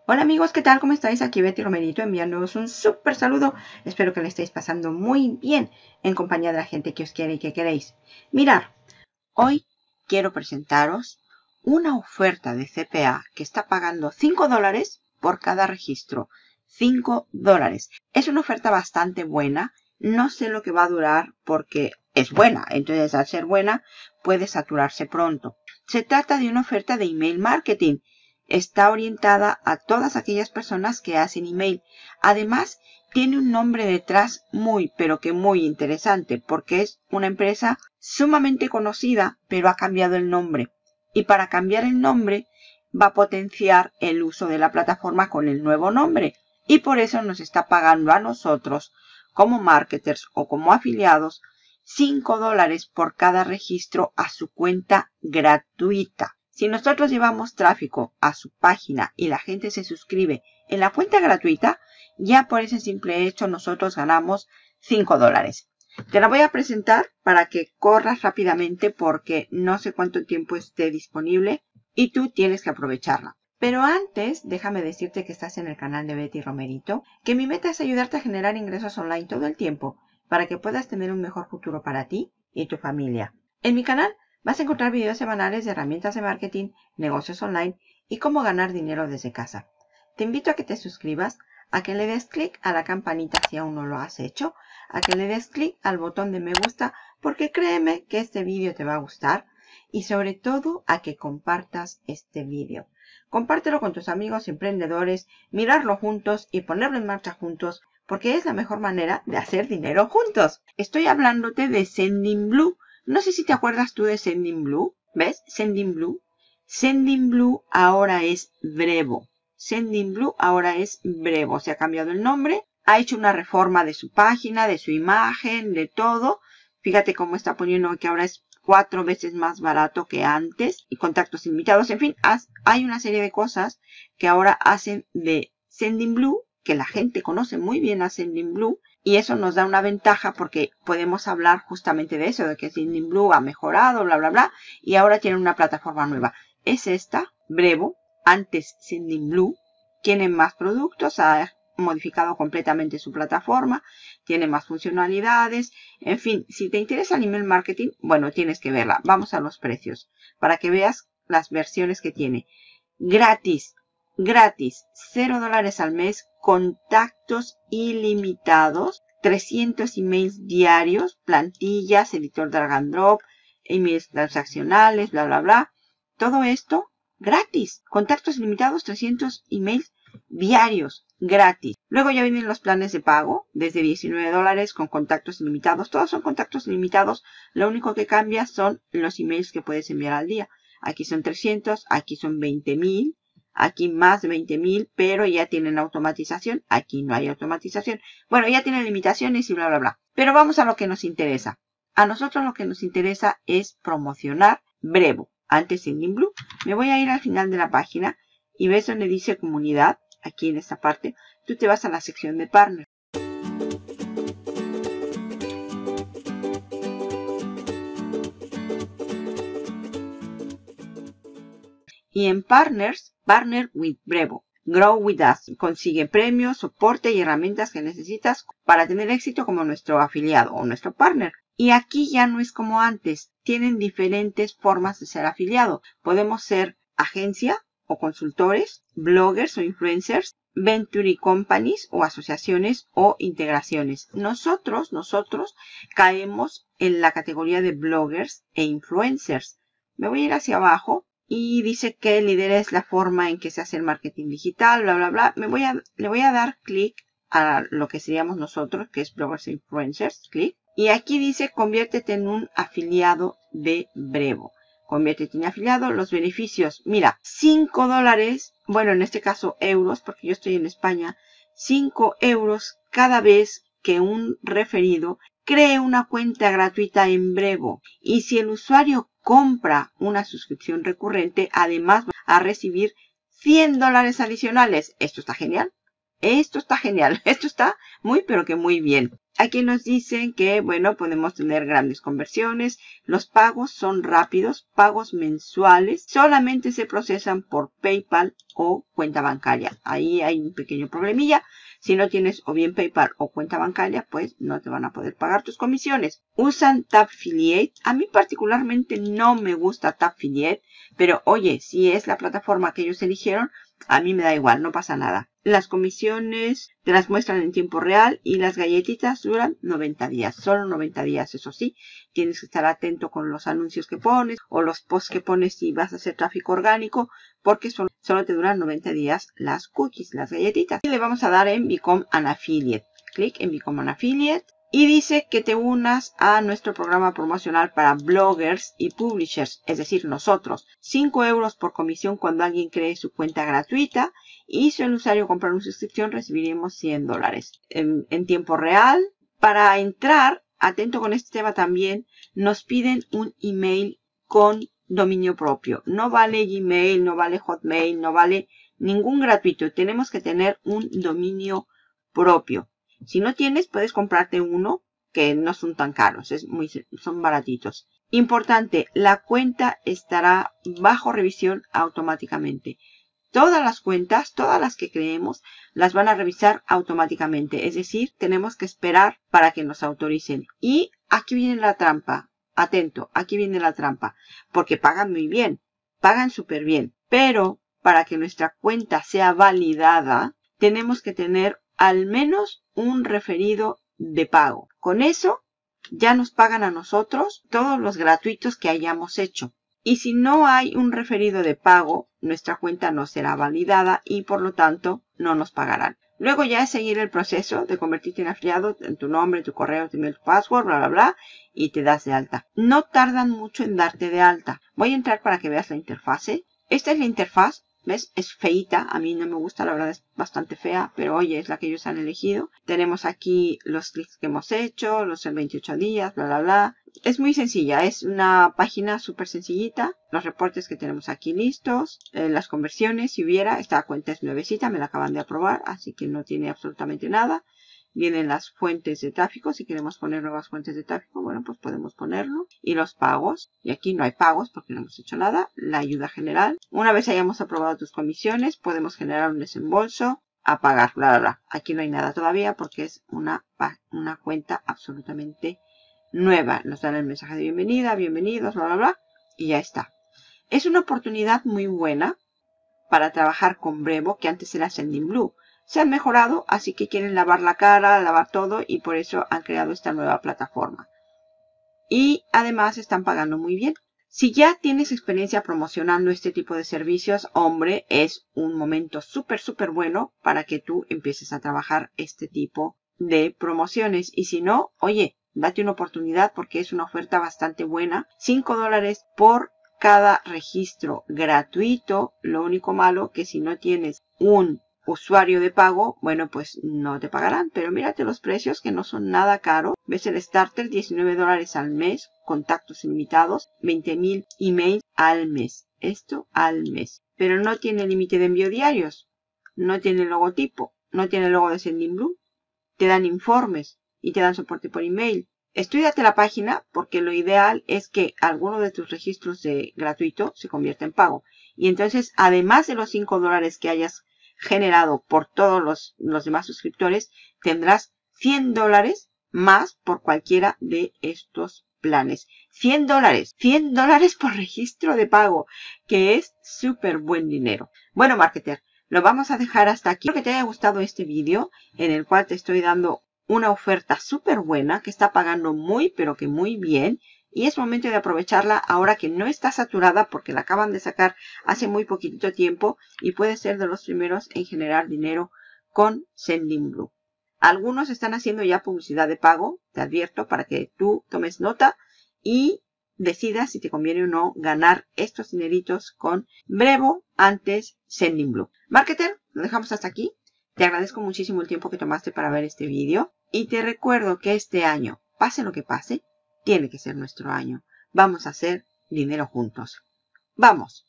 Hola amigos, ¿qué tal? ¿Cómo estáis? Aquí Betty Romerito enviándoos un súper saludo. Espero que le estéis pasando muy bien en compañía de la gente que os quiere y que queréis. Mirad, hoy quiero presentaros una oferta de CPA que está pagando $5 por cada registro. $5. Es una oferta bastante buena. No sé lo que va a durar porque es buena. Entonces, al ser buena, puede saturarse pronto. Se trata de una oferta de email marketing. Está orientada a todas aquellas personas que hacen email. Además, tiene un nombre detrás muy, pero que muy interesante, porque es una empresa sumamente conocida, pero ha cambiado el nombre. Y para cambiar el nombre, va a potenciar el uso de la plataforma con el nuevo nombre. Y por eso nos está pagando a nosotros, como marketers o como afiliados, $5 por cada registro a su cuenta gratuita. Si nosotros llevamos tráfico a su página y la gente se suscribe en la cuenta gratuita, ya por ese simple hecho nosotros ganamos $5. Te la voy a presentar para que corras rápidamente porque no sé cuánto tiempo esté disponible y tú tienes que aprovecharla. Pero antes, déjame decirte que estás en el canal de Betty Romerito, que mi meta es ayudarte a generar ingresos online todo el tiempo para que puedas tener un mejor futuro para ti y tu familia. En mi canal vas a encontrar videos semanales de herramientas de marketing, negocios online y cómo ganar dinero desde casa. Te invito a que te suscribas, a que le des clic a la campanita si aún no lo has hecho, a que le des clic al botón de me gusta porque créeme que este vídeo te va a gustar y sobre todo a que compartas este vídeo. Compártelo con tus amigos emprendedores, mirarlo juntos y ponerlo en marcha juntos porque es la mejor manera de hacer dinero juntos. Estoy hablándote de Sendinblue. No sé si te acuerdas tú de Sendinblue. ¿Ves? Sendinblue. Sendinblue ahora es Brevo. Sendinblue ahora es Brevo. Se ha cambiado el nombre. Ha hecho una reforma de su página, de su imagen, de todo. Fíjate cómo está poniendo que ahora es 4 veces más barato que antes. Y contactos ilimitados. En fin, hay una serie de cosas que ahora hacen de Sendinblue, que la gente conoce muy bien a Sendinblue. Y eso nos da una ventaja porque podemos hablar justamente de eso, de que Sendinblue ha mejorado, bla, bla, bla. Y ahora tiene una plataforma nueva. Es esta, Brevo. Antes Sendinblue. Tiene más productos, ha modificado completamente su plataforma, tiene más funcionalidades. En fin, si te interesa el email marketing, bueno, tienes que verla. Vamos a los precios para que veas las versiones que tiene. Gratis, $0 al mes, contactos ilimitados, 300 emails diarios, plantillas, editor drag and drop, emails transaccionales, bla, bla, bla. Todo esto gratis. Contactos ilimitados, 300 emails diarios, gratis. Luego ya vienen los planes de pago, desde $19 con contactos ilimitados. Todos son contactos ilimitados. Lo único que cambia son los emails que puedes enviar al día. Aquí son 300, aquí son 20.000. Aquí más de 20.000, pero ya tienen automatización. Aquí no hay automatización. Bueno, ya tienen limitaciones y bla, bla, bla. Pero vamos a lo que nos interesa. A nosotros lo que nos interesa es promocionar Brevo. Antes Sendinblue. Me voy a ir al final de la página y ves donde dice comunidad. Aquí en esta parte. Tú te vas a la sección de partners. Y en Partners, Partner with Brevo. Grow with us. Consigue premios, soporte y herramientas que necesitas para tener éxito como nuestro afiliado o nuestro partner. Y aquí ya no es como antes. Tienen diferentes formas de ser afiliado. Podemos ser agencia o consultores, bloggers o influencers, venture companies o asociaciones o integraciones. Nosotros caemos en la categoría de bloggers e influencers. Me voy a ir hacia abajo. Y dice que lideres la forma en que se hace el marketing digital, bla, bla, bla. Le voy a dar clic a lo que seríamos nosotros, que es bloggers e influencers. Clic. Y aquí dice, conviértete en un afiliado de Brevo. Conviértete en afiliado. Los beneficios. Mira, $5. Bueno, en este caso euros, porque yo estoy en España. €5 cada vez que un referido cree una cuenta gratuita en Brevo. Y si el usuario compra una suscripción recurrente, además va a recibir $100 adicionales. Esto está genial. Esto está genial. Esto está muy, pero que muy bien. Aquí nos dicen que, bueno, podemos tener grandes conversiones. Los pagos son rápidos, pagos mensuales. Solamente se procesan por PayPal o cuenta bancaria. Ahí hay un pequeño problemilla. Si no tienes o bien PayPal o cuenta bancaria, pues no te van a poder pagar tus comisiones. Usan Tabfiliate. A mí particularmente no me gusta Tabfiliate, pero oye, si es la plataforma que ellos eligieron, a mí me da igual, no pasa nada. Las comisiones te las muestran en tiempo real y las galletitas duran 90 días. Solo 90 días, eso sí. Tienes que estar atento con los anuncios que pones o los posts que pones si vas a hacer tráfico orgánico, porque solo te duran 90 días las cookies, las galletitas. Y le vamos a dar en Become an Affiliate. Clic en Become an Affiliate. Y dice que te unas a nuestro programa promocional para bloggers y publishers, es decir, nosotros. 5 euros por comisión cuando alguien cree su cuenta gratuita. Y si el usuario compra una suscripción, recibiremos 100 dólares en tiempo real. Para entrar, atento con este tema también, nos piden un email con dominio propio. No vale Gmail, no vale Hotmail, no vale ningún gratuito. Tenemos que tener un dominio propio. Si no tienes, puedes comprarte uno que no son tan caros, son baratitos. Importante, la cuenta estará bajo revisión automáticamente. Todas las cuentas, todas las que creemos, las van a revisar automáticamente. Es decir, tenemos que esperar para que nos autoricen. Y aquí viene la trampa. Atento, aquí viene la trampa. Porque pagan muy bien, pagan súper bien. Pero para que nuestra cuenta sea validada, tenemos que tener al menos un referido de pago. Con eso ya nos pagan a nosotros todos los gratuitos que hayamos hecho. Y si no hay un referido de pago, nuestra cuenta no será validada y por lo tanto no nos pagarán. Luego ya es seguir el proceso de convertirte en afiliado en tu nombre, tu correo, tu email, tu password, bla, bla, bla, y te das de alta. No tardan mucho en darte de alta. Voy a entrar para que veas la interfase. Esta es la interfaz. ¿Ves? Es feíta. A mí no me gusta, la verdad es bastante fea, pero oye, es la que ellos han elegido. Tenemos aquí los clics que hemos hecho, los 28 días, bla, bla, bla. Es muy sencilla, es una página súper sencillita. Los reportes que tenemos aquí listos, las conversiones, si hubiera, esta cuenta es nuevecita, me la acaban de aprobar, así que no tiene absolutamente nada. Vienen las fuentes de tráfico. Si queremos poner nuevas fuentes de tráfico, bueno, pues podemos ponerlo. Y los pagos. Y aquí no hay pagos porque no hemos hecho nada. La ayuda general. Una vez hayamos aprobado tus comisiones, podemos generar un desembolso a pagar, bla, bla, bla. Aquí no hay nada todavía porque es una cuenta absolutamente nueva. Nos dan el mensaje de bienvenida, bienvenidos, bla, bla, bla. Y ya está. Es una oportunidad muy buena para trabajar con Brevo, que antes era Sendinblue. Se han mejorado, así que quieren lavar la cara, lavar todo y por eso han creado esta nueva plataforma. Y además están pagando muy bien. Si ya tienes experiencia promocionando este tipo de servicios, hombre, es un momento súper, súper bueno para que tú empieces a trabajar este tipo de promociones. Y si no, oye, date una oportunidad porque es una oferta bastante buena. 5 dólares por cada registro gratuito. Lo único malo que si no tienes un usuario de pago, bueno, pues no te pagarán. Pero mírate los precios que no son nada caros. Ves el starter, 19 dólares al mes, contactos ilimitados, 20,000 emails al mes. Esto al mes. Pero no tiene límite de envío diarios. No tiene logotipo. No tiene logo de Sendinblue. Te dan informes y te dan soporte por email. Estúdiate la página porque lo ideal es que alguno de tus registros de gratuito se convierta en pago. Y entonces, además de los 5 dólares que hayas generado por todos los demás suscriptores, tendrás 100 dólares más por cualquiera de estos planes. 100 dólares. 100 dólares por registro de pago, que es súper buen dinero. Bueno, marketer, lo vamos a dejar hasta aquí. Espero que te haya gustado este vídeo en el cual te estoy dando una oferta súper buena que está pagando muy, pero que muy bien. Y es momento de aprovecharla ahora que no está saturada porque la acaban de sacar hace muy poquito tiempo y puede ser de los primeros en generar dinero con Sendinblue. Algunos están haciendo ya publicidad de pago, te advierto, para que tú tomes nota y decidas si te conviene o no ganar estos dineritos con Brevo antes Sendinblue. Marketer, lo dejamos hasta aquí. Te agradezco muchísimo el tiempo que tomaste para ver este vídeo y te recuerdo que este año, pase lo que pase, tiene que ser nuestro año. Vamos a hacer dinero juntos. ¡Vamos!